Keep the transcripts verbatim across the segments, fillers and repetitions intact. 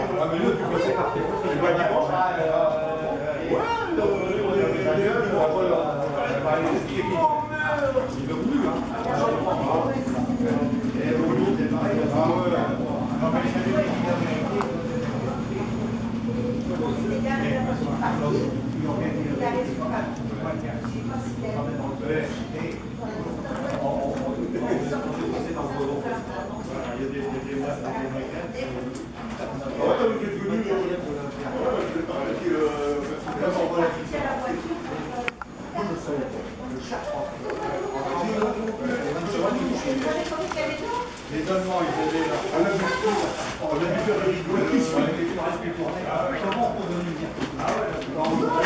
Ah, mais nous, tu peux s'écarter. Tu vois, dimanche, ouais, on est la gueule, on va aller au ski. Il a voulu, hein. Et au bout, c'est pareil. Ah ouais. Non, mais c'est lui qui vient de les Allemands, ils étaient là. On a vu on a vu faire des rigoles. Comment on peut devenir? Ah ouais,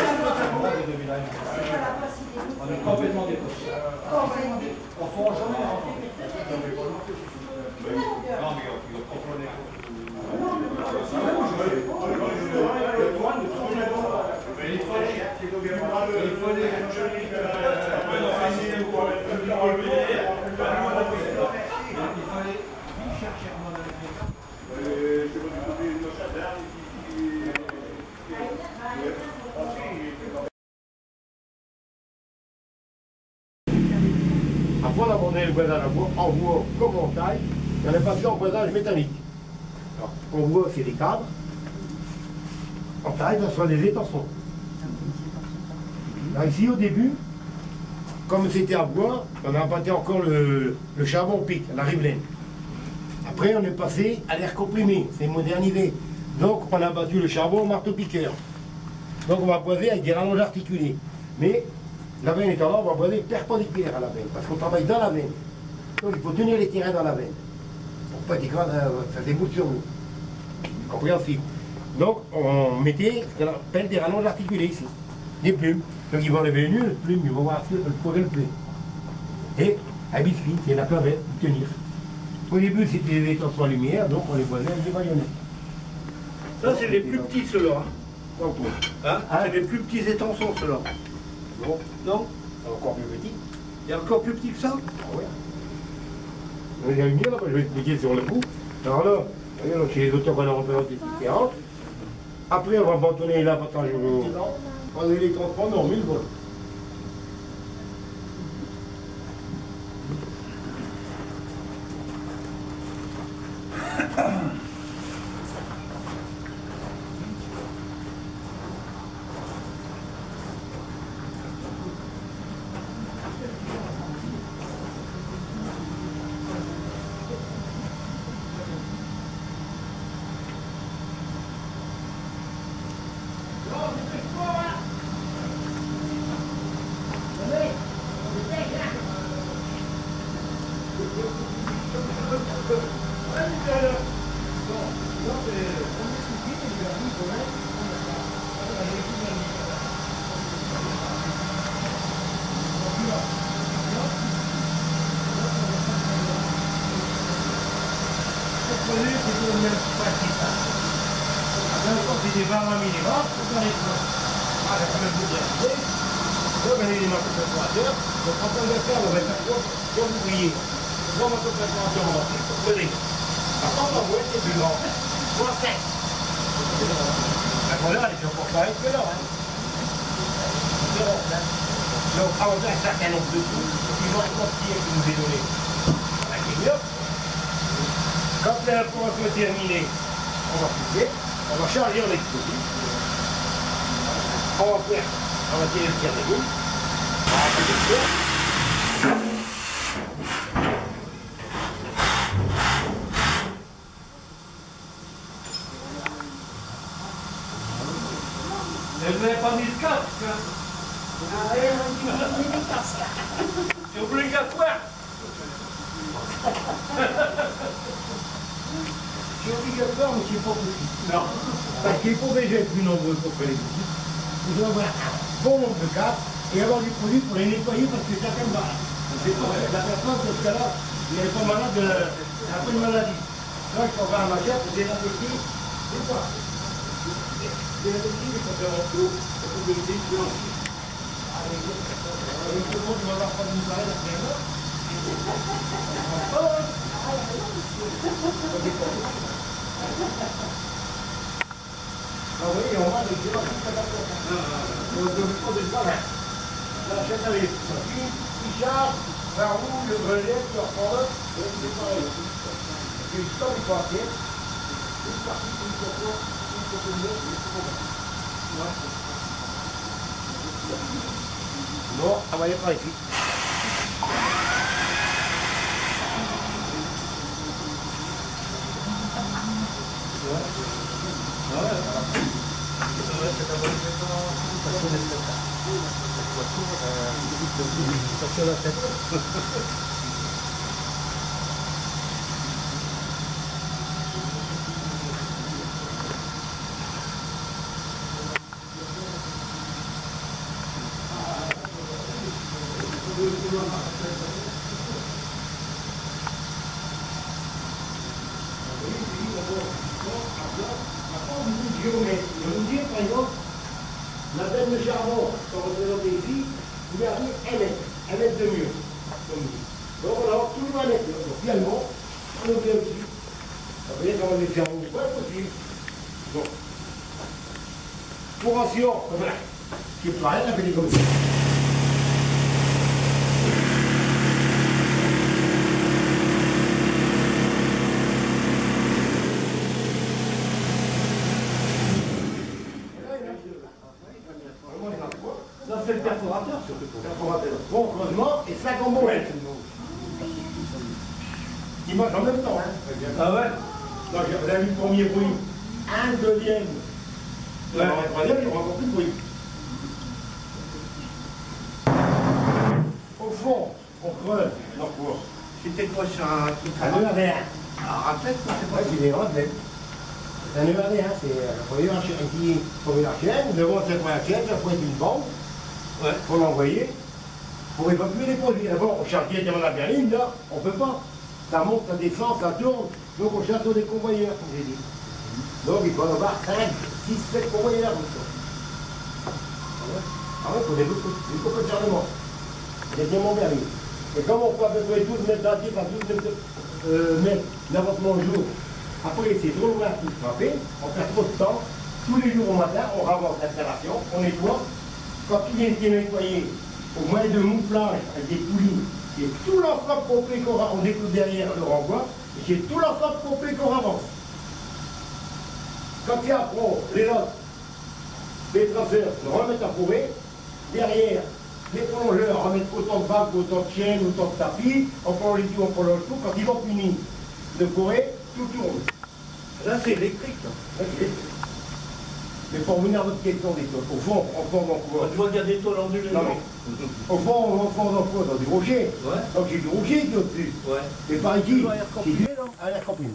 on est complètement dépassé. On ne fera jamais. Non, mais on comprenait. Il Après, on a abandonné le boisage en bois comme en taille, et on est passé en boisage métallique. Alors, en bois, c'est des cadres. En taille, ça soit des étançons. Alors ici, au début, comme c'était à bois, on a abattu encore le, le charbon au pic, la rivelaine. Après, on est passé à l'air comprimé, c'est modernisé. Donc, on a battu le charbon au marteau-piqueur. Donc, on va boiser avec des rallonges articulées. Mais, la veine étant là, on va boiser perpendiculaire à la veine, parce qu'on travaille dans la veine. Donc, il faut tenir les terrains dans la veine. Pour pas dire que ça s'éboule sur nous. Compréhensible. Donc, on mettait ce qu'on appelle des rallonges articulées ici. Des plumes. Donc, ils vont enlever une plume, ils vont voir si le projet le plaît. Et, un biscuit, c'est la clavette pour tenir. Au début, c'était des étançons à lumière, donc on les boisait avec des baïonnettes. Ça, c'est les plus petits, ceux-là. Hein, hein ah. C'est les plus petits étançons, ceux-là. Non. Non. Encore plus petit. Il y a encore plus petit que ça? Ah ouais. Il y a une lumière, là, je vais expliquer sur le bout. Alors là, regardez, chez les auteurs qu'on a représentés différentes. Après, on va abandonner l'abattage au... On a les transports, non, mille volts. C'est des barres minimum, c'est pas les points. Ah, la première bout de la clé. Donc, un élément de température. Donc, quand on va faire, on va faire quoi? Comme vous voyez. Trois mots de température en bas. Venez. Par contre, on voit c'est plus grand. Point sec. La couleur, elle est toujours pour faire avec que là. Donc, avant un certain nombre de coups, ils vont être quantifiés qui nous est donné. La clignote. Quand la information est terminée, on va couper. On va charger en explosif. On va faire, on va tirer le tir des boules. On va faire des tours. Mais vous n'avez pas mis le casque, hein? Ah oui, on a mis le casque. C'est obligatoire. C'est obligatoire, mais c'est pas possible. Non. Parce qu'il faut déjà être plus nombreux pour faire les visites. Vous devez avoir un bon nombre de cartes et avoir du produit pour les nettoyer parce que chacun va. La personne, dans ce cas-là, il n'est pas malade de un peu de maladie. Donc il faut avoir un machette pour désinfecter. C'est ça. Désinfecter, il faut faire en tout, il faut que le dé blanche. Allez, tout le monde va avoir pas de nous parler d'après moi. Oh! oui, on va avec des machines de d'accord. Donc, je me pose le travail. La chaîne avec ça. Qui charge, la roue, le relais, le reprendre, et c'est pareil. Et le temps, il faut appeler. Une partie, une fois, une fois, une fois, une fois. Non, on va aller par ici. Sur la tête. Je vais vous dire, par exemple, la benne de charbon, qu'on représente ici, il y avait un mètre, un mètre de mur, comme dit. Donc on a toujours un mètre. Donc finalement, on le fait aussi. Ça veut dire qu'on va le faire au point possible. Donc, pour ration, voilà, qui est pareil, on a fait comme ça. Ça, c'est le perforateur, surtout. Perforateur. Bon, heureusement, et ça comme bon. Il marche en même temps. Hein. Ah ouais? Donc, vous avez vu le premier bruit. Un deuxième. Ouais. Alors, un troisième, il y aura encore plus de bruit. Au fond, on creuse leur cours. C'était quoi sur un truc à Un nœud à rien. un raclette, quoi, c'est Ouais, pas c'est des raclettes. C'est un nœud à rien. C'est le premier chaîne qui premier la chaîne. Devant cette première chaîne, ça peut être une bande. Ouais. Pour l'envoyer. Pour évacuer les produits. D'abord, au chantier de la berline, là, on ne peut pas. Ça monte, ça descend, ça tourne. Donc, on chasse des convoyeurs, comme j'ai dit. Donc, il faut en avoir cinq, six, sept convoyeurs. Ah ouais, il faut des coupes de chargement. Des diamants berlines. Et comme on peut à peu près douze mètres d'actif à douze mètres euh, mètres d'avancement au jour, après c'est trop loin pour frapper, on perd trop de temps. Tous les jours au matin, on ravance l'installation, on nettoie. Quand il est nettoyé, au moins de mouflage avec des poulies, c'est tout l'ensemble complet qu'on ravance. On découpe derrière le renvoi, et c'est tout l'ensemble complet qu'on ravance. Quand il y a pro, les lots, les traceurs se remettent à fourrer, derrière, les plongeurs remettent autant de vagues, autant de chaînes, autant de tapis, on prend les tout, on prend le tout. Quand ils vont finir de fourrer, tout tourne. Là, c'est électrique. Ça, c'est électrique. Mais pour venir à votre question des tôles, au fond, on forme en quoi? Je vois qu'il y a des tôles ondulées. Non, mais au fond, on forme en quoi? Dans du rocher. Ouais. Donc j'ai du rocher qui est au-dessus. Ouais. Et par ici, À l'air comprimé, non? à l'air comprimé.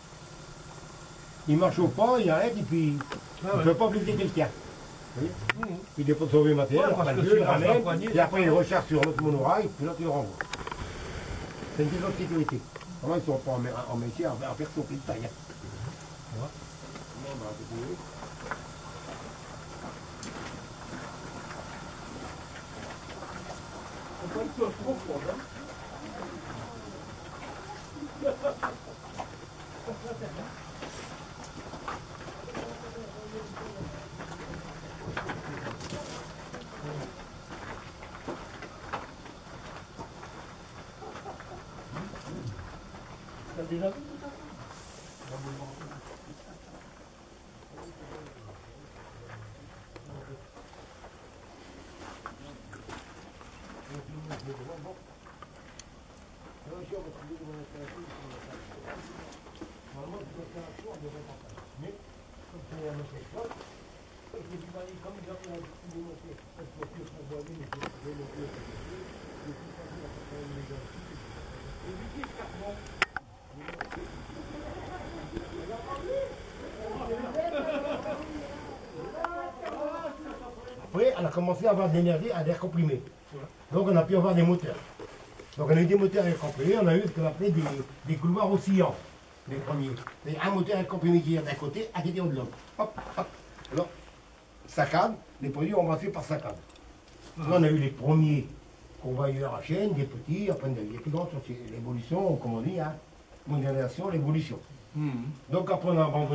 Il marche au pas, il arrête et puis Ah il ne ouais. peut pas blesser quelqu'un. Vous voyez? Mmh. Il dépose son vieux matériel, Ouais, on parce prend que le s'il vieux, il lâche la ramène, poignée, et après il recharge sur l'autre monorail, puis l'autre il le renvoie. C'est une question de sécurité. Vraiment, ils ne sont pas en, en, en métier, en, en perso, plus de taille. Hein. Tu vois? Bon, bah, c'est fini. On peut être trop froid, hein? T'as déjà vu tout ça? Après, on a commencé à avoir de l'énergie à l'air comprimé. Donc on a pu avoir des moteurs. Donc on a eu des moteurs à air comprimé, on a eu ce qu'on appelait des, des couloirs oscillants, les premiers. C'est un moteur à air comprimé qui est d'un côté, un qui est de l'autre. Hop, hop. Alors, saccade, les produits ont avancé par saccade. Là, on a eu les premiers convoyeurs à chaîne, des petits, après des plus grands, c'est l'évolution, comme on dit, hein, modernisation, l'évolution. Mmh. Donc après on a abandonné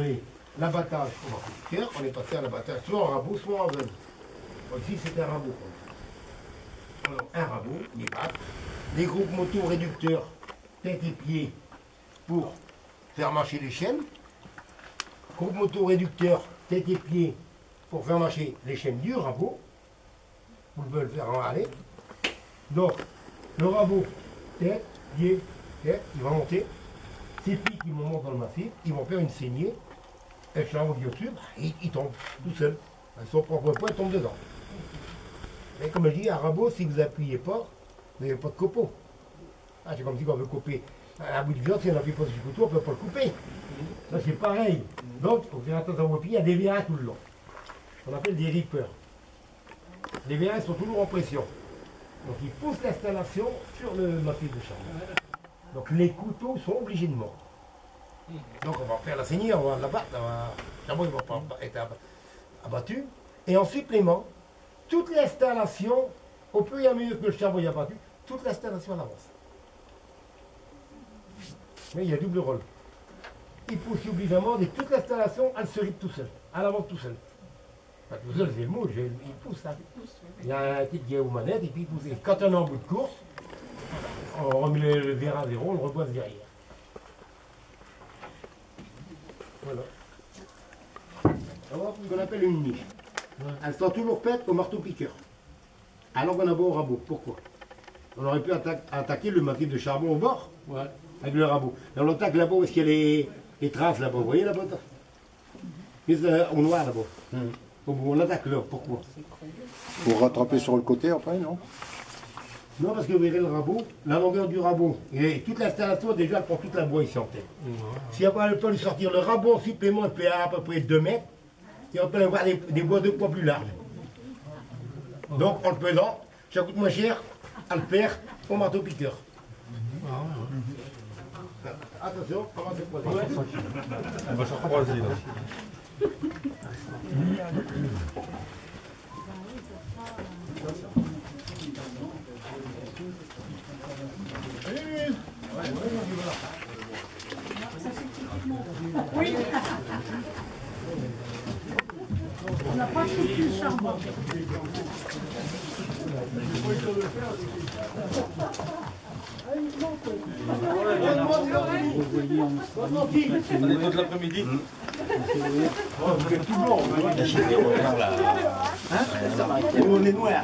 l'abattage au marteau-piqueur, on est passé à l'abattage soit en rabot, soit en veine. Ici, c'est un rabot. Alors, un rabot, les pattes, les groupes motos réducteurs, tête et pieds, pour faire marcher les chaînes. Groupe moto réducteur, tête et pieds, pour faire marcher les chaînes du rabot. Vous pouvez le faire en aller. Donc, le rabot, tête, pied, tête, il va monter. Ces pics qui vont monter dans le massif, ils vont faire une saignée. Et le charbon qui est au-dessus, il, il tombe tout seul. Son propre poids tombe dedans. Mais comme je dis, un rabot, si vous n'appuyez pas, vous n'avez pas de copeaux. Ah, c'est comme si on veut couper un bout de viande, si on n'appuie pas sur le couteau, on ne peut pas le couper. Là, c'est pareil. Donc, il faut faire attention à vos pieds, il y a des vérins tout le long. On appelle des rippers. Les vérins sont toujours en pression. Donc, ils poussent l'installation sur le massif de charbon. Donc, les couteaux sont obligés de mordre. Donc, on va faire la saignée, on va l'abattre. Le charbon ne va pas être abattu. Et en supplément, toute l'installation, au plus et à mesure que le charbon est abattu, toute l'installation elle avance. Mais il y a double rôle. Il pousse obligeamment et toute l'installation, elle se rippe tout seul. Elle avance tout seul. Enfin, tout seul, c'est le mot, il pousse. Hein. Il y a un type qui est aux manettes et puis il pousse. Et quand on est en bout de course, on remet le, le verre à zéro, on le reboise derrière. Voilà. On va voir ce qu'on appelle une niche. Elle sera toujours faite au marteau-piqueur. Alors qu'on a beau au rabot. Pourquoi? On aurait pu atta attaquer le massif de charbon au bord. Ouais. Avec le rabot. Et on l'attaque là-bas parce qu'il y a les, les traces là-bas. Vous voyez là-bas? Au noir là-bas. Hum. On l'attaque là. Pourquoi? Pour rattraper sur le côté après, non? Non, parce que vous verrez le rabot, la longueur du rabot, et toute l'installation déjà elle prend toute la bois ici en tête. Mmh. Si après elle peut lui sortir le rabot en supplément, elle fait à peu près deux mètres, et on peut avoir des, des bois deux poids plus larges. Donc en le pesant, ça coûte moins cher à le faire au marteau-piqueur. Attention, comment c'est croisé? On va se recroiser là. Oui. On n'a pas foutu le charbon. On est toute l'après-midi. Vous êtes tout blanc. On est noir.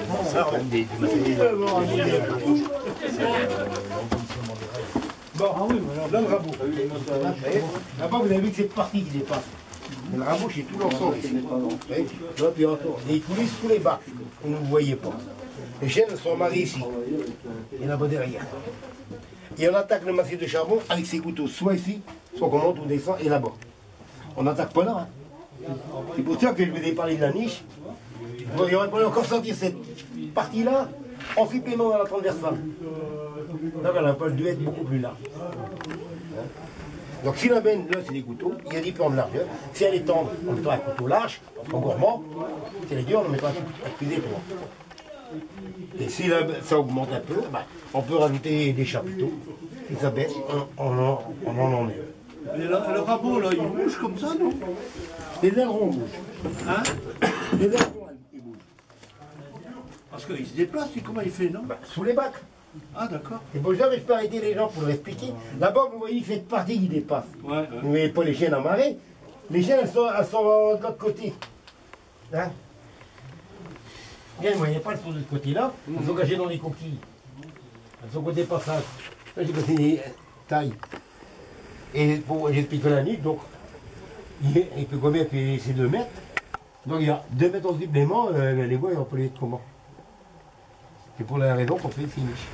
Bon, là le rabot. Là-bas, vous avez vu que c'est partie qui dépasse. Mais le rabot, c'est tout l'ensemble. Là, puis autour. Et ils coulissent tous les bacs. Vous ne voyez pas. Les chaînes sont amarrées ici. Et là-bas derrière. Et on attaque le massif de charbon avec ses couteaux, soit ici, soit qu'on monte ou descend, et là-bas. On n'attaque pas là. Hein. C'est pour ça que je vous ai parlé de la niche. Bon, il aurait fallu encore sortir cette partie-là en supplément dans la transversale. Là, elle peut dû être beaucoup plus large. Hein. Donc si la benne, là, c'est des couteaux, il y a des plans de largeur. Si elle est tendre, on mettra un couteau large, en gourmand. Si elle est dure, on mettra un plus étroit. Et si la, ça augmente un peu, bah, on peut rajouter des chapiteaux. Si ça baisse, on, on, en, on en enlève. Et le, le rabot, là, il bouge comme ça, non? Les ailerons bougent. Hein? Les ailerons, ils bougent. Parce qu'il se déplace, et comment il fait, non? Bah, sous les bacs. Ah, d'accord. C'est pour ça que je peux arrêter les gens pour leur expliquer. D'abord, vous voyez cette partie qui dépasse. Ouais, ouais. Vous ne voyez pas les chaînes amarrées. Les chaînes, elles sont, elles sont de l'autre côté. Hein? Bien, vous ne voyez pas, elles sont de ce côté-là. Elles sont cachées dans les coquilles. Elles sont côté passage. Là, j'ai côté des tailles. Et pour j'explique la nuque, donc, il, il peut combien que c'est deux mètres. Donc, il y a deux mètres en supplément, euh, les bois, on peut les mettre comment? C'est pour la raison qu'on fait ces niches.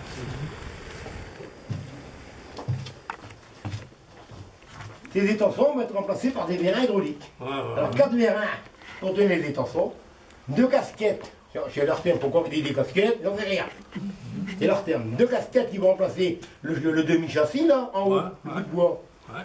Ces étançons vont être remplacés par des vérins hydrauliques. Ouais, ouais, alors, quatre vérins pour tenir les étançons, deux casquettes. C'est leur terme, pourquoi on dit des casquettes? J'en sais rien. C'est leur terme. Deux casquettes qui vont remplacer le, le, le demi-châssis, là, en haut, ouais, le bout de bois. Ouais.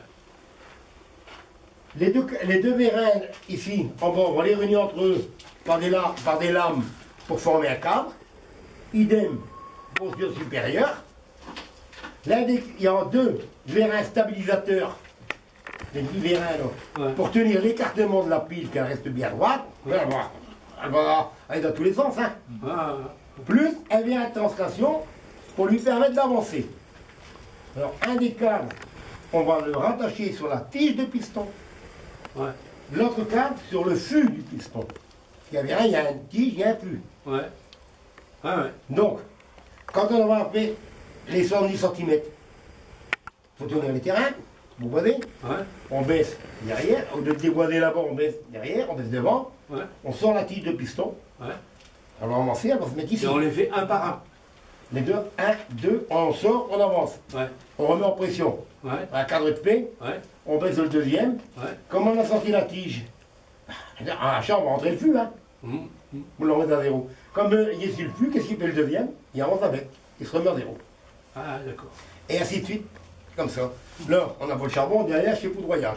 Les deux, les deux vérins, ici, en bas, on va les réunir entre eux par des, la, par des lames pour former un cadre. Idem, posture supérieure. Là, il y a deux vérins stabilisateurs les petits vérins, là, Ouais. pour tenir l'écartement de la pile qu'elle reste bien droite, elle va, elle va aller dans tous les sens. Hein. Ah, Plus, elle vient à translation pour lui permettre d'avancer. Alors, un des câbles, on va le rattacher sur la tige de piston. ouais, L'autre câble sur le fût du piston. Il y a bien, il y a une tige, il y a un fût. ouais. Ah ouais. Donc, quand on va faire les soixante-dix centimètres, il faut tourner les terrains, vous voyez, Ouais, on baisse derrière, au lieu de déboiser là-bas, on baisse derrière, on baisse devant, ouais, on sort la tige de piston, ouais. on va avancer, elle va se mettre ici. Et on les fait un par un. Les deux, un, deux, on sort, on avance. Ouais, On remet en pression. ouais, Un cadre de paix, ouais, on baisse le deuxième. ouais. Comme on a sorti la tige, à la chambre, on va rentrer le fût, hein. Hum, hum. Vous le remettez à zéro. Comme euh, il est sur le fût, qu'est-ce qu'il fait le deuxième? Il avance avec, il se remet à zéro. Ah, d'accord. Et ainsi de suite, comme ça. Là, on a le charbon, derrière, c'est poudroyage.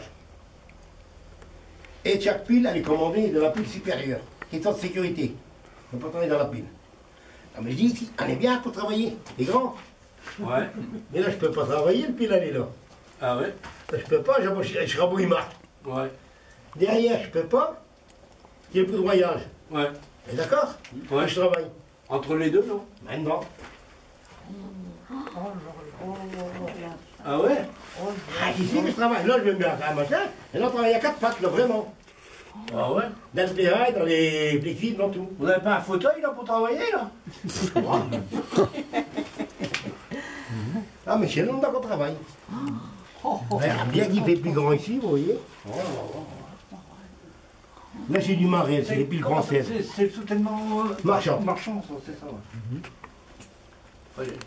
Et chaque pile, elle est commandée de la pile supérieure, question de sécurité. On ne peut pas travailler dans la pile. Ah, mais je dis ici, on est bien pour travailler, c'est grand. Ouais. Mais là, je ne peux pas travailler, le pile, elle est là. Ah ouais? Là, je ne peux pas, je, je, je rabouille marche. Ouais. Derrière, je ne peux pas, il y a le poudroyage. Ouais. Et d'accord? Ouais. Là, je travaille. Entre les deux, non? Maintenant. Ah ouais? Ah, ici que je travaille. Là, je vais me mettre à un machin. Et là, on travaille à quatre pattes, là, vraiment. Ah ouais? Dans le terrain, dans les flexibles, dans tout. Vous n'avez pas un fauteuil là pour travailler là? Ah, mais chez nous, on a qu'on travaille. Ouais, bien qu'il fait plus grand ici, vous voyez. Là, c'est du marais, c'est les piles Comment ça, françaises. C'est c'est le soutènement euh, Marchand. marchand, ça, c'est ça. Ouais. Ouais.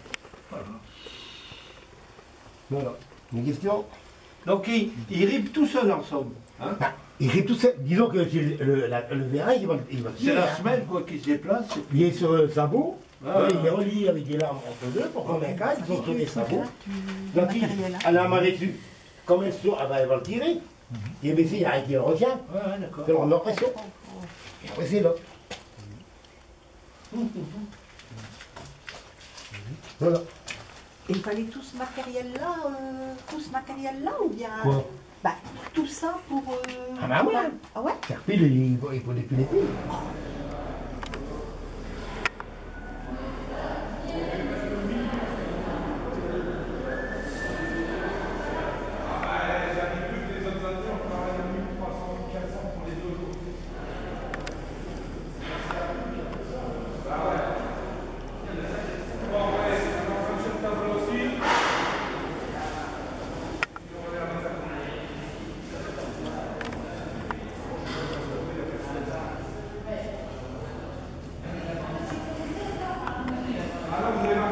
Voilà. Une question? Donc ils, ils ripent tout seuls ensemble. Hein? Ah, il fait tout ça. Disons que c'est le, le, la- le vérin, il va, il va C'est la hein. semaine quoi qui se déplace. et puis- Il est sur le sabot. Ah, Ouais, il est ouais. relié avec des lames entre deux pour qu'on ait un câble, ils sont sur des sabots. La tige, matériel, hein. elle a amarré dessus. Comme elle sort, ah ben, elle va le tirer. Il est baissé, il y a rien qui le retient. Ouais, ouais, d'accord. C'est le remet en pression. Et après, c'est là. Voilà. Et il fallait tout ce matériel-là, euh, tout ce matériel-là ou bien Quoi? Bah, tout ça pour. euh, Ah bah ouais. Ah ouais. Faire pile, il faut, il faut des piles et piles. Alors, vous avez